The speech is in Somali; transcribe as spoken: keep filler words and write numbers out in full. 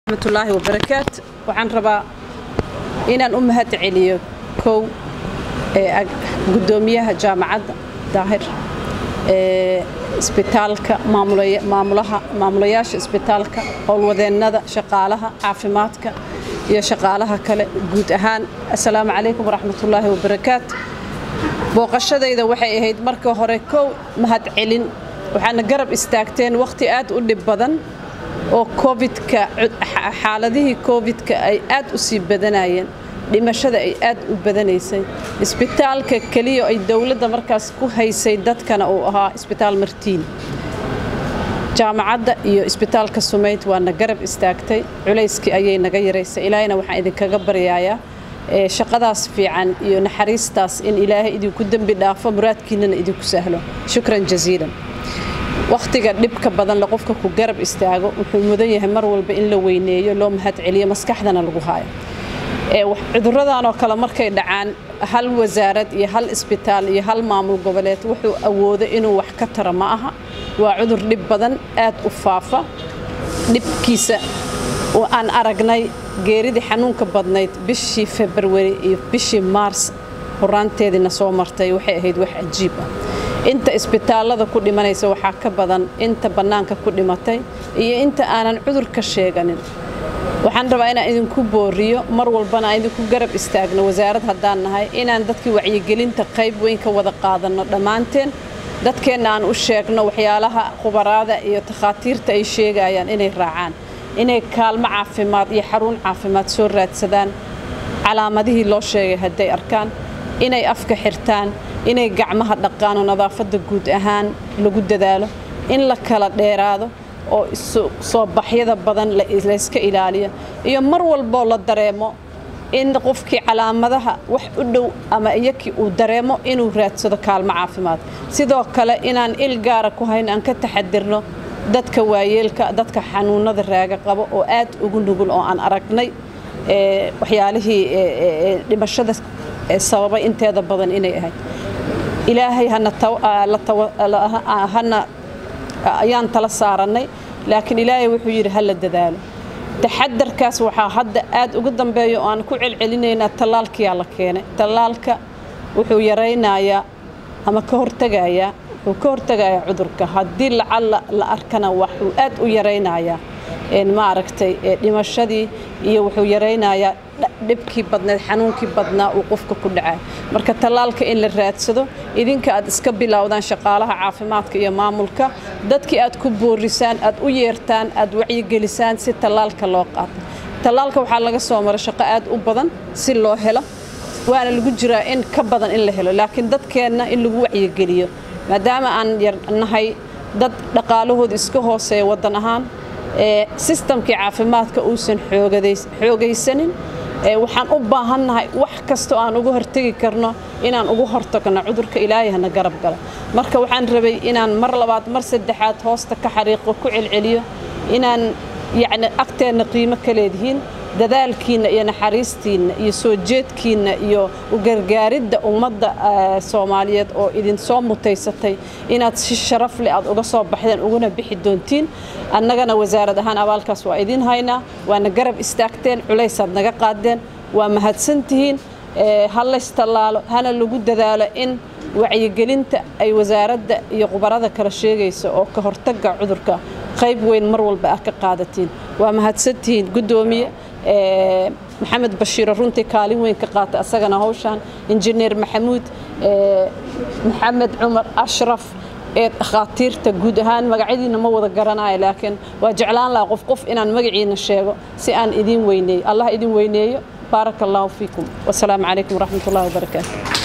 ورحمة الله وبركاته. وعن ربا إن الأمهات عليو كو قدوميها جامعة ظاهر اسبيتالك معمولية معمولها معمولياش اسبيتالك أول وذننا شقالها عافماتك يا شقالها كلا جود أهان. السلام عليكم ورحمة الله وبركاته. بوقشة إذا وحي هيد مركو هريكو مهد علين وحنا قرب استاكتين وقتي آد ودي بدن oo covid-ka xaaladihii covid-ka ay aad u sii badanayeen dhimashada ay aad u badanaysay isbitaalka kaliya ay dawladda markaas ku haysay dadkana uu ahaa isbitaal Martiin jaamacadda iyo isbitaalka Sumeyd waana garab istaagtay culayskii ayay naga yareysay ilaahayna waxaan idinkaga baryayaa ee shaqadaas fiican iyo naxariistaas in ilaahay idinku dambi dhaafo muraadkiinana idinku sahlo shukran jaziilan. waqtiga dhibka badan la qofka ku garab istaago wuxuu mudan yahay mar walba in la weyneeyo loo mahad celiyo maskaxdana lagu haayo ee wax cuduradan oo kala markay dhacaan hal wasaarad iyo hal isbitaal iyo hal maamul goboleed wuxuu awoodo inuu wax ka taro ma aha waa cudur dhib badan aad u faafa dhibkiisa oo aan aragnay geeridii xanuunka badnayd bishii February iyo bishii Mars horaanteedina soo martay waxay ahayd wax ajiib ah inta isbitaalada ku dhimanaysa waxa ka badan inta banaanka ku dhimatay iyo inta aanan cudur ka sheeganin waxaan rabaa inaan idinku booriyo mar walbana idinku garab istaagno wasaarad hadaan nahay inaan dadkii wacyigelinta qayb weyn ka wada qaadano dhamaanteen dadkeena aan u sheegno waxyaalaha khubaraada iyo takhaatiirta ay sheegayaan inay raacaan inay kaalmo caafimaad iyo xarun caafimaad soo raadsadaan calaamadihii loo sheegay haday arkaan inay afka xirtaan inay gacmaha dhaqaan oo nadaafada guud ahaan lagu dadaalo in la kala dheeraado oo soo baxyada badan la iska ilaaliyo iyo mar walba la dareemo in qofkii calaamadaha wax u dhow ama iyakii uu dareemo inuu raadsado kaalmo caafimaad sidoo kale inaan il gaar ah ku hayn aan ka taxadirno dadka waayeelka dadka xanuunada raaga qabo oo aad ugu nugul oo aan aragnay ee waxyaalihii dhimashada sababa inteeda badan inay ahayd ilaahay hana hana ayaan tala saaranay laakiin ilaahay wuxuu yiri hal dadaalo taxadarkaas waxa hadda aad ugu dambeeyo aan ku celcelinayna talaalkii la keenay talaalka wuxuu yareynayaa ama ka hortagayaa wuxuu ka hortagayaa cudurka hadii la arkana wuxuu aad u yareynayaa in ma aragtay dhimashadii iyo wuxuu yareynayaa dhibkii badneed xanuunkii badnaa uu qofka ku dhacay marka talaalka in la raadsado idinka aad iska bilowdaan shaqaalaha caafimaadka iyo maamulka dadkii aad ku boorisaan aad u yeertaan aad wacyi gelisaan si talaalka loo qaato talaalka waxa laga soo maray shaqo aad u badan si loo helo waana lagu jiraa in ka badan in la helo laakiin dadkeena in lagu wacyi geliyo maadaama aan yarnahay dad dhaqaalahooda iska hooseeya wadan ahaan ee systemkii caafimaadka uusan xoogaysanin ee waxaan u baahanahay wax kasto aan ugu hortagi karno inaan ugu hortagno cudurka ilaahay hana garab galo marka waxaan rabay inaan mar labaad mar saddexaad hoosta ka xariiqo ku celceliyo inaan yaani agteena qiimo ka leedihiin dadaalkiina iyo naxariistiina iyo soo jeedkiina iyo u gargaaridda ummadda Soomaaliyeed oo idin soo mutaysatay inaad si sharaf leh aad uga soo baxdeen uguna bixi doontiin annagana wasaarad ahaan abaalkaas waa idin haynaa waana garab istaagteen culaysaad naga qaadeen waa mahadsantihiin hal istalaalo hana lagu dadaalo in wacyigelinta ay wasaaradda iyo khubarada kala sheegayso oo ka hortagga cudurka qayb weyn mar walba ah ka qaadatiin waa mahadsantihiin gudoomiye ee محمد بشير runtii kaalin weyn ka qaata asagana hawshan injineer maxamuud ee maxamed umar ashraf ee dhaqaatiirta guud ahaan magaciina ma wada garanayo laakiin waa jeclaan la qof qof inaan magaciina sheego si aan idin weyneeyo allah idin weyneeyo barakallahu fiikum wassalaamu alaykum warahmatullahi wabarakatuh.